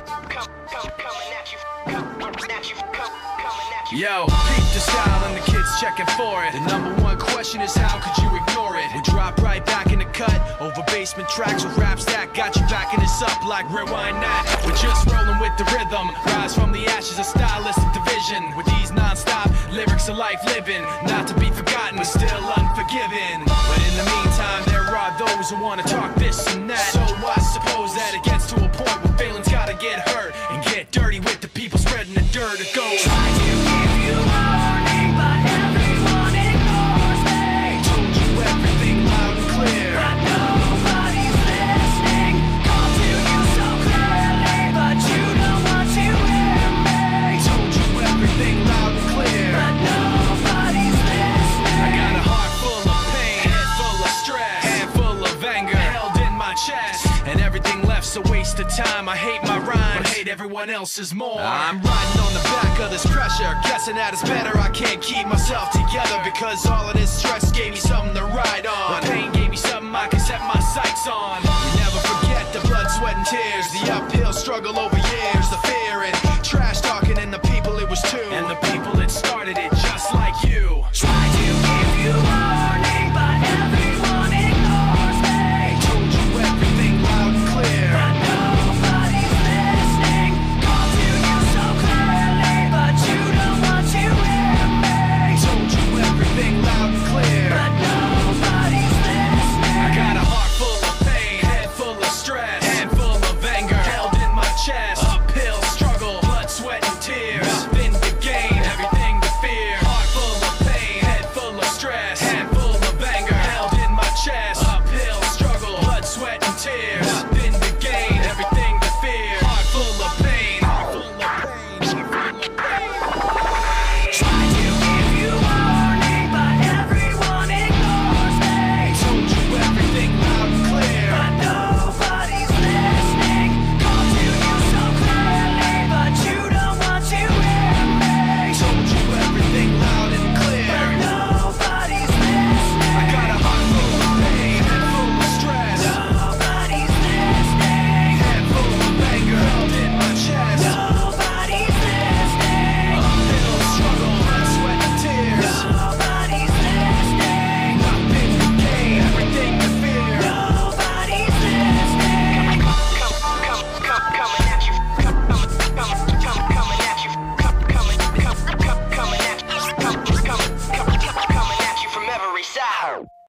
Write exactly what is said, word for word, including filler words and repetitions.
Yo, peep the style and the kids checking for it. The number one question is how could you ignore it? We drop right back in the cut over basement tracks with raps that got you backing us up like rewind that. We're just rolling with the rhythm, rise from the ashes of stylistic division. With these non-stop lyrics of life living, not to be forgotten but still unforgiven. But in the meantime there are those who wanna talk this and that. So I suppose that it gets to a point where feelings gotta get hurt and get dirty with the people spreading the dirt. It goes try to give you warning, but everyone ignores me. Told you everything loud and clear, but nobody's listening. Called to you so clearly, but you don't want to hear me. Told you everything loud and clear, but nobody's listening. I got a heart full of pain, head full of stress, hand full of anger held in my chest, and everything left's a waste of time. I hate my rhymes, but hate everyone else's more. I'm riding on the back of this pressure, guessing that it's better. I can't keep myself together because all of this stress gave me something to ride on. The pain gave me something I can set my sights on.